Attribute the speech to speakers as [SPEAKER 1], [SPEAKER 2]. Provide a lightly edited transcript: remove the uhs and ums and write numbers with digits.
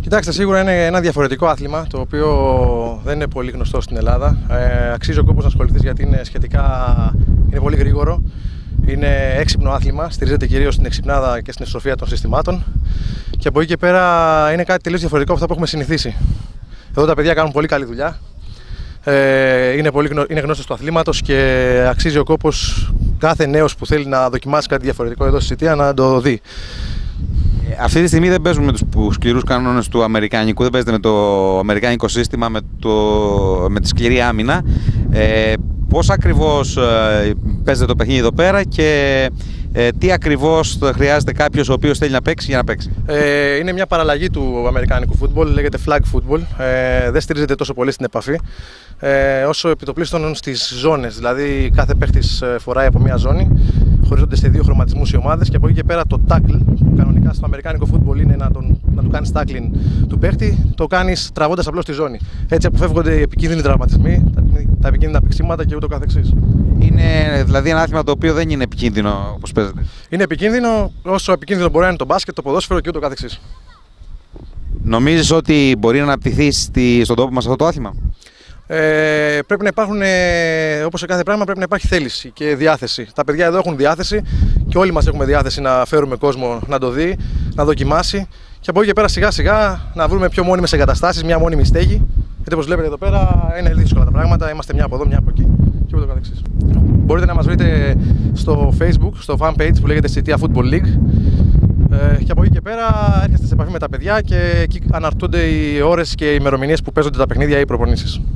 [SPEAKER 1] Κοιτάξτε, σίγουρα είναι ένα διαφορετικό άθλημα το οποίο δεν είναι πολύ γνωστό στην Ελλάδα. Αξίζει ο κόπος να ασχοληθείς γιατί είναι πολύ γρήγορο. Είναι έξυπνο άθλημα, στηρίζεται κυρίως στην εξυπνάδα και στην ισορροπία των συστημάτων. Και από εκεί και πέρα είναι κάτι τελείως διαφορετικό από αυτά που έχουμε συνηθίσει. Εδώ τα παιδιά κάνουν πολύ καλή δουλειά. Είναι γνώστες του αθλήματος και αξίζει ο κόπος κάθε νέος που θέλει να δοκιμάσει κάτι διαφορετικό εδώ στη Σιτία να το δει.
[SPEAKER 2] Αυτή τη στιγμή δεν παίζουμε με τους σκληρούς κανόνες του αμερικανικού, δεν παίζετε με το αμερικάνικο σύστημα, με τη σκληρή άμυνα. Πώς ακριβώς παίζετε το παιχνίδι εδώ πέρα και τι ακριβώς χρειάζεται κάποιος ο οποίος θέλει να παίξει για να παίξει?
[SPEAKER 1] Είναι μια παραλλαγή του αμερικάνικου φούτμπολ, λέγεται flag football. Δεν στηρίζεται τόσο πολύ στην επαφή όσο επιτοπλίστων στις ζώνες. Δηλαδή κάθε παίχτης φοράει από μια ζώνη, χωρίζονται σε δύο χρωματισμούς οι ομάδες και από εκεί και πέρα το tackle, που κανονικά στο αμερικάνικο φούτμπολ είναι να του κάνεις tackling του παίχτη, το κάνεις τραβώντας απλώς τη ζώνη. Έτσι αποφεύγονται οι επικίνδυνοι τραυματισμοί, τα επικίνδυνα παίξίματα και ούτω καθεξής.
[SPEAKER 2] Είναι δηλαδή ένα άθλημα το οποίο δεν είναι επικίνδυνο όπως παίζεται?
[SPEAKER 1] Είναι επικίνδυνο όσο επικίνδυνο μπορεί να είναι το μπάσκετ, το ποδόσφαιρο και ούτω καθεξής.
[SPEAKER 2] Νομίζεις ότι μπορεί να αναπτυχθεί στον τόπο μας αυτό το άθλημα?
[SPEAKER 1] Πρέπει να υπάρχουν, όπως σε κάθε πράγμα, πρέπει να υπάρχει θέληση και διάθεση. Τα παιδιά εδώ έχουν διάθεση και όλοι μας έχουμε διάθεση να φέρουμε κόσμο να το δει, να δοκιμάσει και από εκεί και πέρα σιγά σιγά να βρούμε πιο μόνιμες εγκαταστάσεις, μια μόνιμη στέγη. Γιατί όπως βλέπετε εδώ πέρα είναι δύσκολα τα πράγματα, είμαστε μια από εδώ, μια από εκεί και ούτω καθεξής. Μπορείτε να μας βρείτε στο Facebook, στο fan page που λέγεται Σιτία Football League. Και από εκεί και πέρα έρχεστε σε επαφή με τα παιδιά και εκεί αναρτούνται οι ώρες και οι ημερομηνίες που παίζονται τα παιχνίδια ή οι προπονήσεις.